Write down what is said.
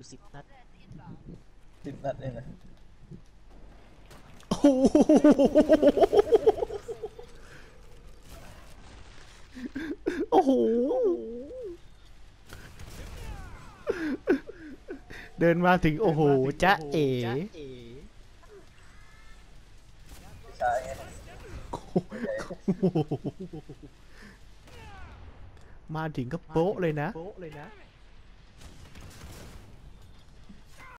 10 นัด 10 นัดเองนะโอ้โหโอ้โหเดินมาถึงโอ้โหจ๊ะเอ๋ช้าไงมาถึงก็โป๊ะเลยนะ